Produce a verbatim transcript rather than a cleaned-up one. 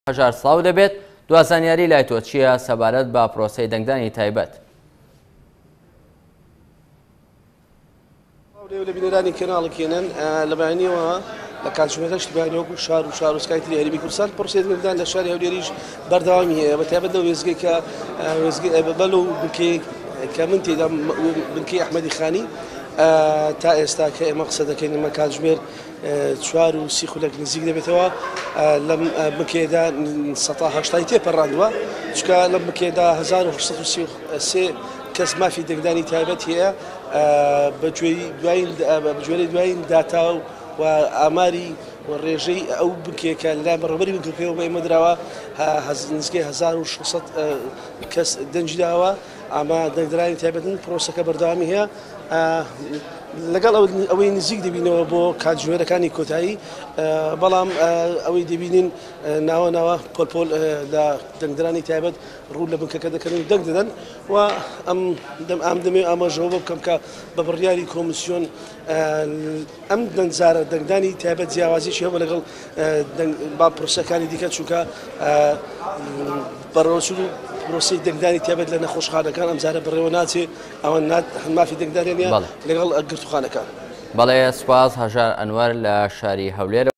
هەژار سڵاو دەبێت. دوازانیاری لای تۆ چییە سەبارەت بە پرۆسەی دەنگدانی تایبەت؟ لە بینەرانی کەناڵەکێنن لە بەیانیەوە لە کاتژمێرەش بەیانیوەکو شار و شار و سکایتری هەرێمی کوردستان پرۆسەی دەنگدان لە شاری هەولێریش بەردەوامی هەیە بە تایبەت لەو وێزگەی کە بەلەو بنکەی کە من تێدا بنکەی ئەحمەدی خانی تا ئێستا کە ئێمە قسە دەکەین ئەمە کاتژمێر چوار و سی خولەک نزیک دەبێتەوە لەم بنکەیەدا سەد و هەشتای تێپەڕاندووە چکە لەم بنکەیەدا هەزار و هەشت سەد و سی و سێ کەس مافی دەنگدانی تایبەت هەیە بەگوێرەی دوایین داتا و ئاماری و ڕێژەی ئەو بنکەیەکە لای بەڕێوەبەری بنکەکەیەوە بە ئێمە درراوە نزیکەی هەزار و شەشسەد کەس دەنگی داوە ئەمە دەنگدرانی تایبەتن پرۆسەکە بەردەوامی هەیە لەگەڵ ئەوەی نزیک دەبینەوە بۆ کاتژمێرەکانی کۆتایی بەڵام ئەوەی دەبینین ناوە ناوە پۆلپۆل لە دەنگدرانی تایبەت ڕوو لە بنکەکە دەکەن و دەنگ دەدەن و ئەم دەمێ ئاماژەوە بکەم کە بە بڕیاری کۆمیسیۆن ئەم دەنگزارە دەنگدانی تایبەت جیاوازیشی هەبوو لەگەڵ با پرۆسەکانی دیکە چونکە بەڕێوەچوون و پرۆسەی دەنگدانی تایبەت لە نەخۆشخانەکان ئەمجارە بڕێوە ناچێ ئەوە مافی دەنگدانیان لەگەڵ گرتوخانەکان. بەڵێ سوپاس هەژار ئەنوەر لە شاری هەولێر.